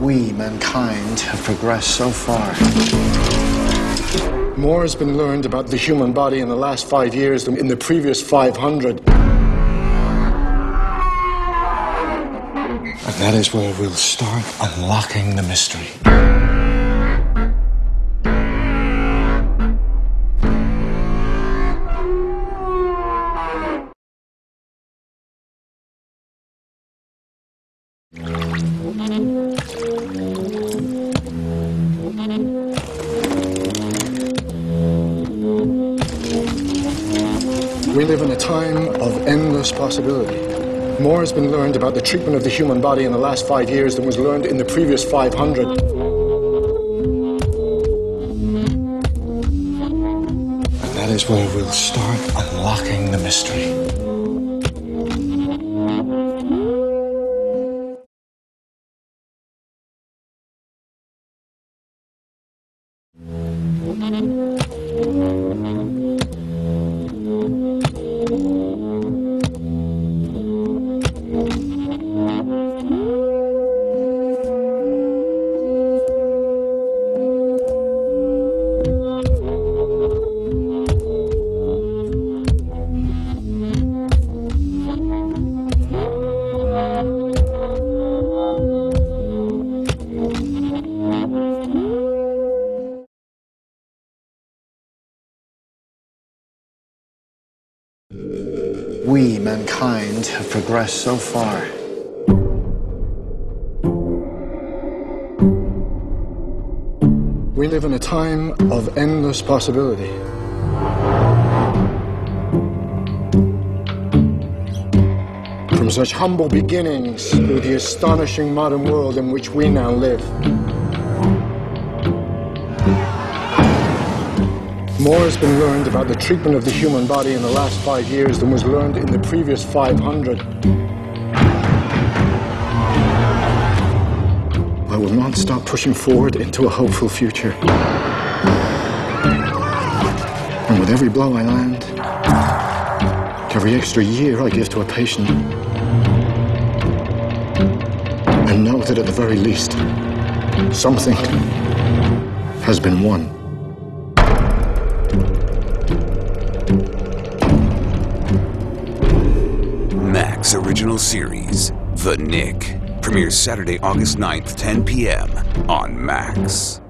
We, mankind, have progressed so far. More has been learned about the human body in the last 5 years than in the previous 500. And that is where we'll start unlocking the mystery. We live in a time of endless possibility. More has been learned about the treatment of the human body in the last 5 years than was learned in the previous 500. And that is where we'll start unlocking the mystery. We, mankind, have progressed so far. We live in a time of endless possibility. From such humble beginnings to the astonishing modern world in which we now live. More has been learned about the treatment of the human body in the last 5 years than was learned in the previous 500. I will not stop pushing forward into a hopeful future. And with every blow I land, every extra year I give to a patient, I know that at the very least, something has been won. Max original series, The Knick, premieres Saturday, August 9th, 10 p.m. on Max.